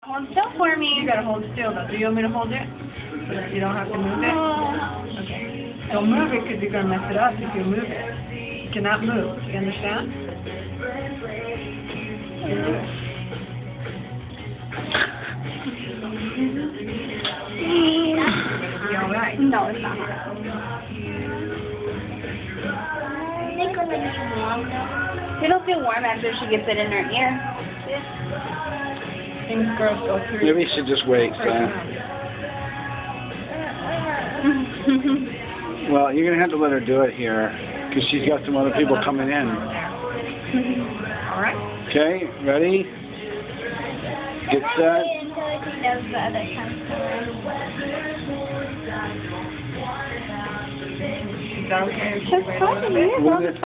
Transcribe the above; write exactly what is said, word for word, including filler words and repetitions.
Hold still for me. You gotta hold still though. Do you want me to hold it? So that you don't have to move it? Okay. Don't move it because you're gonna mess it up if you move it. You cannot move. You understand? You alright? No, it's not hard. It'll feel warm after she gets it in her ear. Things girls go through. Maybe you should just wait, Sam. Well, you're going to have to let her do it here, because she's got some other people coming in. Alright. Okay, ready? Get set. Is that okay? Just talking to you. Move it.